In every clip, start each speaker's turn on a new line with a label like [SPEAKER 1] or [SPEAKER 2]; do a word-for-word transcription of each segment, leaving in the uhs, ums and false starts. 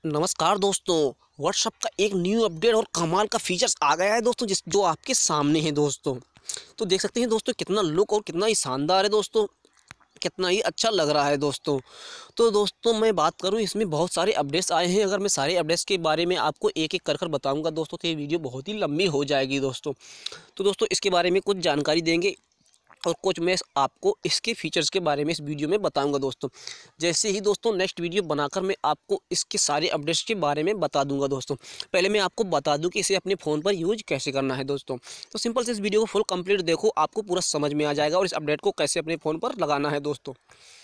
[SPEAKER 1] नमस्कार दोस्तों। व्हाट्सएप का एक न्यू अपडेट और कमाल का फीचर्स आ गया है दोस्तों, जिस जो आपके सामने है दोस्तों। तो देख सकते हैं दोस्तों कितना लुक और कितना ही शानदार है दोस्तों, कितना ही अच्छा लग रहा है दोस्तों। तो दोस्तों मैं बात करूं, इसमें बहुत सारे अपडेट्स आए हैं। अगर मैं सारे अपडेट्स के बारे में आपको एक एक कर कर बताऊंगा दोस्तों तो ये वीडियो बहुत ही लंबी हो जाएगी दोस्तों। तो दोस्तों इसके बारे में कुछ जानकारी देंगे और कुछ मैं आपको इसके फीचर्स के बारे में इस वीडियो में बताऊंगा दोस्तों। जैसे ही दोस्तों नेक्स्ट वीडियो बनाकर मैं आपको इसके सारे अपडेट्स के बारे में बता दूंगा दोस्तों। पहले मैं आपको बता दूं कि इसे अपने फ़ोन पर यूज कैसे करना है दोस्तों। तो सिंपल से इस वीडियो को फुल कंप्लीट देखो, आपको पूरा समझ में आ जाएगा और इस अपडेट को कैसे अपने फ़ोन पर लगाना है दोस्तों।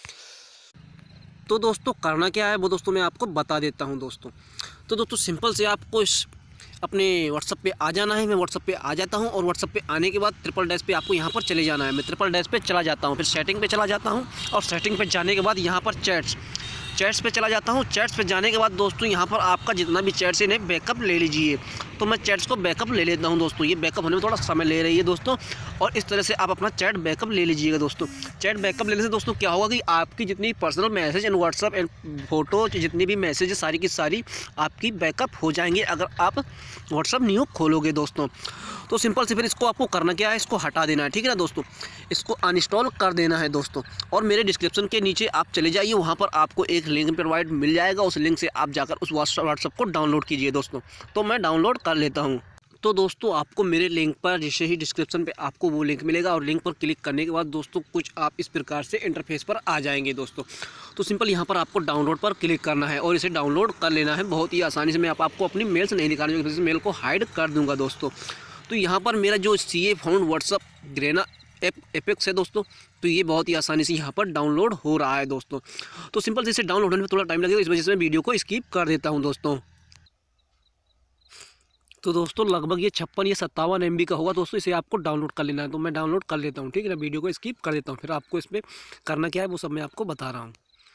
[SPEAKER 1] तो दोस्तों करना क्या है वो दोस्तों मैं आपको बता देता हूँ दोस्तों। तो दोस्तों सिंपल से आपको इस अपने व्हाट्सअप पे आ जाना है। मैं व्हाट्सअप पे आ जाता हूँ और व्हाट्सअप पे आने के बाद ट्रिपल डैश पे आपको यहाँ पर चले जाना है। मैं ट्रिपल डैश पे चला जाता हूँ, फिर सेटिंग पे चला जाता हूँ और सेटिंग पे जाने के बाद यहाँ पर चैट्स चैट्स पे चला जाता हूँ। चैट्स पे जाने के बाद दोस्तों यहाँ पर आपका जितना भी चैट्स है इन्हें बैकअप ले लीजिए। तो मैं चैट्स को बैकअप ले लेता हूँ दोस्तों। ये बैकअप होने में थोड़ा समय ले रही है दोस्तों, और इस तरह से आप अपना चैट बैकअप ले लीजिएगा दोस्तों। चैट बैकअप लेने से दोस्तों क्या होगा कि आपकी जितनी personal message and WhatsApp and photo जितनी भी मैसेज सारी की सारी आपकी बैकअप हो जाएंगे अगर आप व्हाट्सअप न्यू खोलोगे दोस्तों। तो सिंपल से फिर इसको आपको करना क्या है, इसको हटा देना है, ठीक है ना दोस्तों। इसको अनइंस्टॉल कर देना है दोस्तों। और मेरे डिस्क्रिप्शन के नीचे आप चले जाइए, वहाँ पर आपको एक लिंक प्रोवाइड मिल जाएगा। उस लिंक से आप जाकर उस व्हाट्सअप को डाउनलोड कीजिए दोस्तों। तो मैं डाउनलोड कर लेता हूँ। तो दोस्तों आपको मेरे लिंक पर जैसे ही डिस्क्रिप्शन पे आपको वो लिंक मिलेगा और लिंक पर क्लिक करने के बाद दोस्तों कुछ आप इस प्रकार से इंटरफेस पर आ जाएंगे दोस्तों। तो सिंपल यहाँ पर आपको डाउनलोड पर क्लिक करना है और इसे डाउनलोड कर लेना है बहुत ही आसानी से। मैं आप, आपको अपनी मेल से नहीं दिखाने की वजह से मेल को हाइड कर दूँगा दोस्तों। तो यहाँ पर मेरा जो सी ए फाउंड व्हाट्सअप ग्रेना एप एपेक्स है दोस्तों, तो ये बहुत ही आसानी से यहाँ पर डाउनलोड हो रहा है दोस्तों। तो सिंपल से इसे डाउनलोड होने में थोड़ा टाइम लगेगा, इस वजह से मैं वीडियो को स्किप कर देता हूँ दोस्तों। तो दोस्तों लगभग ये छप्पन या सत्तावन एम बी का होगा दोस्तों। इसे आपको डाउनलोड कर लेना है, तो मैं डाउनलोड कर लेता हूँ, ठीक है ना। वीडियो को स्किप कर देता हूँ, फिर आपको इसमें करना क्या है वो सब मैं आपको बता रहा हूँ।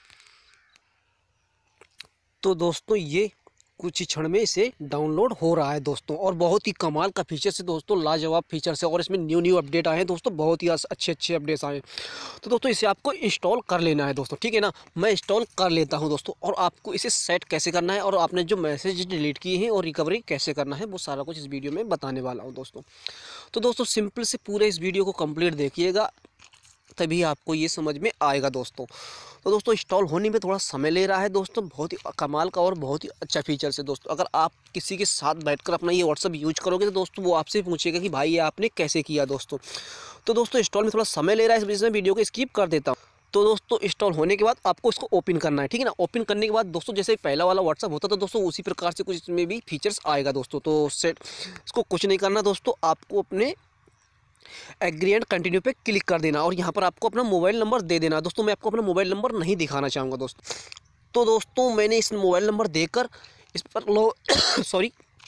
[SPEAKER 1] तो दोस्तों ये कुछ ही क्षण में इसे डाउनलोड हो रहा है दोस्तों, और बहुत ही कमाल का फीचर्स है दोस्तों, लाजवाब फीचर्स है। और इसमें न्यू न्यू अपडेट आए हैं दोस्तों, बहुत ही अच्छे अच्छे अपडेट्स आए हैं। तो दोस्तों इसे आपको इंस्टॉल कर लेना है दोस्तों, ठीक है ना। मैं इंस्टॉल कर लेता हूं दोस्तों, और आपको इसे सेट कैसे करना है और आपने जो मैसेज डिलीट किए हैं और रिकवरी कैसे करना है वो सारा कुछ इस वीडियो में बताने वाला हूँ दोस्तों। तो दोस्तों सिंपल से पूरे इस वीडियो को कंप्लीट देखिएगा, तभी आपको ये समझ में आएगा दोस्तों। तो दोस्तों इंस्टॉल होने में थोड़ा समय ले रहा है दोस्तों, बहुत ही कमाल का और बहुत ही अच्छा फीचर्स है दोस्तों। अगर आप किसी के साथ बैठकर अपना ये व्हाट्सअप यूज करोगे तो दोस्तों वो आपसे पूछेगा कि भाई ये आपने कैसे किया दोस्तों। तो दोस्तों इंस्टॉल में थोड़ा समय ले रहा है, इस वजह से मैं वीडियो को स्किप कर देता हूँ। तो दोस्तों इंस्टॉल होने के बाद आपको इसको ओपन करना है, ठीक है ना। ओपन करने के बाद दोस्तों जैसे पहला वाला व्हाट्सअप होता था दोस्तों, उसी प्रकार से कुछ इसमें भी फीचर्स आएगा दोस्तों। तो सेट इसको कुछ नहीं करना दोस्तों, आपको अपने एग्री एंड कंटिन्यू पे क्लिक कर देना और यहाँ पर आपको अपना मोबाइल नंबर दे देना दोस्तों। मैं आपको अपना मोबाइल नंबर नहीं दिखाना चाहूँगा दोस्तों। तो दोस्तों मैंने इस मोबाइल नंबर देकर इस पर लो सॉरी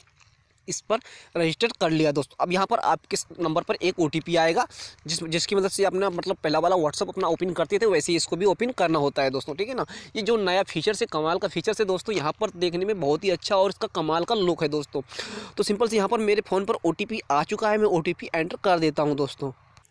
[SPEAKER 1] इस पर रजिस्टर कर लिया दोस्तों। अब यहाँ पर आपके नंबर पर एक ओ टी पी आएगा, जिस जिसकी मदद से अपना मतलब पहला वाला व्हाट्सअप अपना ओपन करते थे, वैसे ही इसको भी ओपन करना होता है दोस्तों, ठीक है ना। ये जो नया फीचर से कमाल का फीचर से दोस्तों, यहाँ पर देखने में बहुत ही अच्छा और इसका कमाल का लुक है दोस्तों। तो सिंपल से यहाँ पर मेरे फ़ोन पर ओ टी पी आ चुका है, मैं ओ टी पी एंटर कर देता हूँ दोस्तों।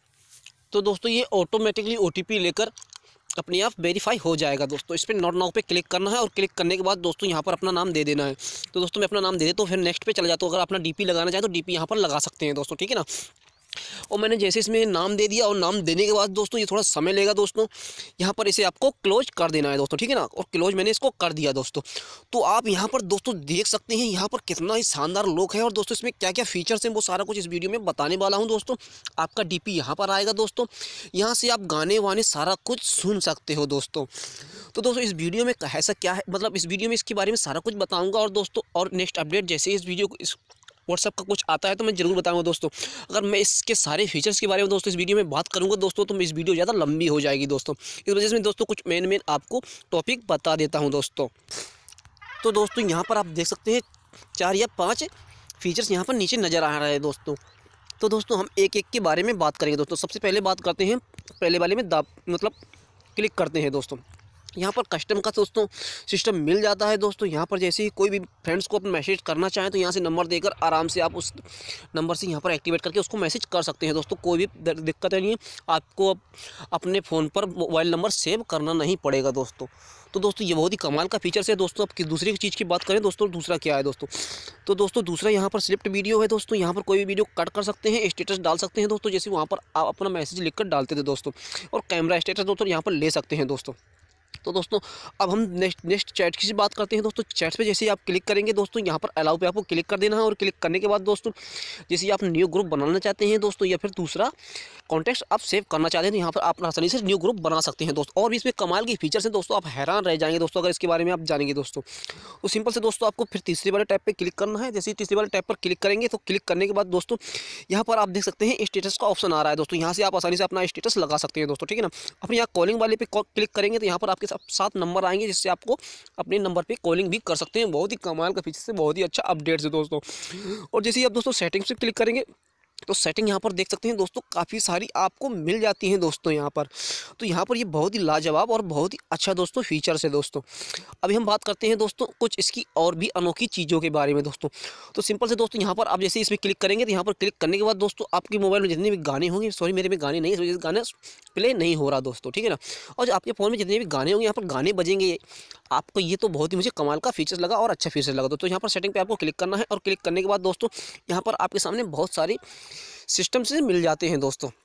[SPEAKER 1] तो दोस्तों ये ऑटोमेटिकली ओ टी पी लेकर अपने आप वेरीफाई हो जाएगा दोस्तों। इस पर नॉट नाउ पे क्लिक करना है और क्लिक करने के बाद दोस्तों यहाँ पर अपना नाम दे देना है। तो दोस्तों मैं अपना नाम दे देता हूँ, फिर नेक्स्ट पे चला जाता हूँ। अगर अपना डीपी लगाना चाहें तो डीपी यहाँ पर लगा सकते हैं दोस्तों, ठीक है ना। और मैंने जैसे इसमें नाम दे दिया और नाम देने के बाद दोस्तों ये थोड़ा समय लेगा दोस्तों। यहाँ पर इसे आपको क्लोज कर देना है दोस्तों, ठीक है ना। और क्लोज मैंने इसको कर दिया दोस्तों। तो आप यहाँ पर दोस्तों देख सकते हैं यहाँ पर कितना ही शानदार लुक है, और दोस्तों इसमें क्या क्या फीचर्स हैं वो सारा कुछ इस वीडियो में बताने वाला हूँ दोस्तों। आपका डीपी यहाँ पर आएगा दोस्तों, यहाँ से आप गाने वाने सारा कुछ सुन सकते हो दोस्तों। तो दोस्तों इस वीडियो में ऐसा क्या है, मतलब इस वीडियो में इसके बारे में सारा कुछ बताऊँगा। और दोस्तों और नेक्स्ट अपडेट जैसे इस वीडियो को इस व्हाट्सअप का कुछ आता है तो मैं ज़रूर बताऊंगा दोस्तों। अगर मैं इसके सारे फीचर्स के बारे में दोस्तों इस वीडियो में बात करूंगा दोस्तों तो इस वीडियो ज़्यादा लंबी हो जाएगी दोस्तों। इस वजह से मैं दोस्तों कुछ मेन मेन आपको टॉपिक बता देता हूं दोस्तों। तो दोस्तों यहाँ पर आप देख सकते हैं चार या पाँच फीचर्स यहाँ पर नीचे नज़र आ रहा है दोस्तों। तो दोस्तों हम एक एक के बारे में बात करेंगे दोस्तों। सबसे पहले बात करते हैं, पहले वाले में दाब मतलब क्लिक करते हैं दोस्तों। यहाँ पर कस्टम का दोस्तों सिस्टम मिल जाता है दोस्तों। यहाँ पर जैसे ही कोई भी फ्रेंड्स को अपना मैसेज करना चाहें तो यहाँ से नंबर देकर आराम से आप उस नंबर से यहाँ पर एक्टिवेट करके उसको मैसेज कर सकते हैं दोस्तों। कोई भी दिक्कत नहीं है, आपको अब अपने फ़ोन पर मोबाइल नंबर सेव करना नहीं पड़ेगा दोस्तों। तो दोस्तों ये बहुत ही कमाल का फीचर्स है दोस्तों। अब किस दूसरी चीज़ की बात करें दोस्तों, दूसरा क्या है दोस्तों, तो दोस्तों दूसरा यहाँ पर स्लिप्ट वीडियो है दोस्तों। यहाँ पर कोई भी वीडियो कट कर सकते हैं, स्टेटस डाल सकते हैं दोस्तों, जैसे वहाँ पर आप अपना मैसेज लिखकर डालते थे दोस्तों। और कैमरा स्टेटस दोस्तों यहाँ पर ले सकते हैं दोस्तों। तो दोस्तों अब हम नेक्स्ट नेक्स्ट चैट की बात करते हैं दोस्तों। चैट पे जैसे ही आप क्लिक करेंगे दोस्तों, यहाँ पर अलाउ पे आपको क्लिक कर देना है। और क्लिक करने के बाद दोस्तों जैसे आप न्यू ग्रुप बनाना चाहते हैं दोस्तों, या फिर दूसरा कॉन्टेक्ट आप सेव करना चाहते हैं तो यहाँ पर आप आसानी से न्यू ग्रुप बना सकते हैं दोस्तों। और भी इसमें कमाल की फीचर्स हैं दोस्तों, आप हैरान रह जाएंगे दोस्तों अगर इसके बारे में आप जानेंगे दोस्तों। तो सिंपल से दोस्तों आपको फिर तीसरे वाले टैब पर क्लिक करना है। जैसे तीसरे वाले टैब पर क्लिक करेंगे तो क्लिक करने के बाद दोस्तों यहाँ पर आप देख सकते हैं स्टेटस का ऑप्शन आ रहा है दोस्तों। यहाँ से आप आसानी से अपना स्टेटस लगा सकते हैं दोस्तों, ठीक है ना। अपने यहाँ कॉलिंग वाले पे क्लिक करेंगे तो यहाँ पर आपके साथ नंबर आएंगे, जिससे आपको अपने नंबर पे कॉलिंग भी कर सकते हैं। बहुत ही कमाल का फीचर है, बहुत ही अच्छा अपडेट है दोस्तों। और जैसे ही आप दोस्तों सेटिंग्स पे क्लिक करेंगे तो सेटिंग यहाँ पर देख सकते हैं दोस्तों, काफ़ी सारी आपको मिल जाती हैं दोस्तों यहाँ पर। तो यहाँ पर ये बहुत ही लाजवाब और बहुत ही अच्छा दोस्तों फीचर्स है दोस्तों। अभी हम बात करते हैं दोस्तों कुछ इसकी और भी अनोखी चीज़ों के बारे में दोस्तों। तो सिंपल से दोस्तों यहाँ पर आप जैसे इसमें क्लिक करेंगे तो यहाँ पर क्लिक करने के बाद दोस्तों आपके मोबाइल में जितने भी गाने होंगे, सॉरी मेरे में गाने नहीं है, गाना प्ले नहीं हो रहा दोस्तों, ठीक है ना। और आपके फ़ोन में जितने भी गाने होंगे यहाँ पर गाने बजेंगे आपको। ये तो बहुत ही मुझे कमाल का फीचर्स लगा और अच्छा फीचर लगा दोस्तों। यहाँ पर सेटिंग पे आपको क्लिक करना है और क्लिक करने के बाद दोस्तों यहाँ पर आपके सामने बहुत सारी सिस्टम से मिल जाते हैं दोस्तों।